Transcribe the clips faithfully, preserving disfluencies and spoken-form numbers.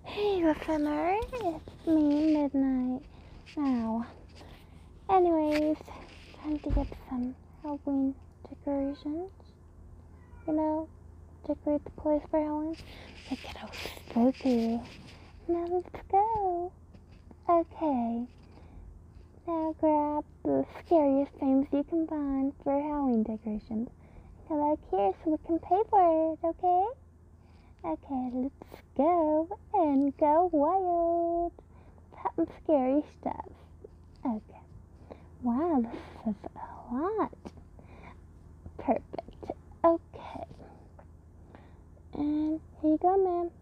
Hey listener, it's me, Midnight. Now, anyways, time to get some Halloween decorations. You know, decorate the place for Halloween. Make it all spooky. Now let's go. Okay. Now grab the scariest things you can find for Halloween decorations. Come back here so we can pay for it, okay? Okay, let's go and go wild. Some scary stuff. Okay. Wow, this is a lot. Perfect. Okay. And here you go, ma'am.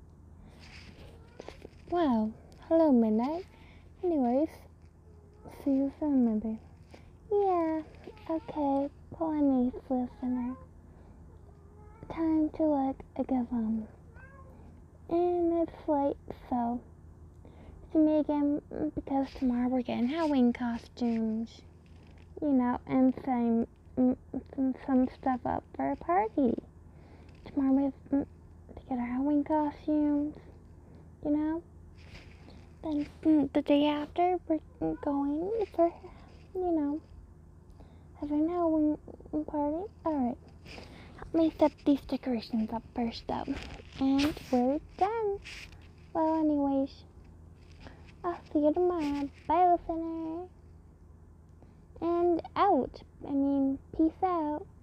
Wow. Hello, Midnight. Anyways, see you soon, maybe. Yeah. Okay. Please, listener. Time to, like, give um. And it's late, so it's me again because tomorrow we're getting Halloween costumes, you know, and some some, some stuff up for a party. Tomorrow we have to get our Halloween costumes, you know. Then the day after we're going for, you know, having a Halloween party. All right. Let me set these decorations up first, though. And we're done. Well, anyways, I'll see you tomorrow. Bye, listener. And out. I mean, peace out.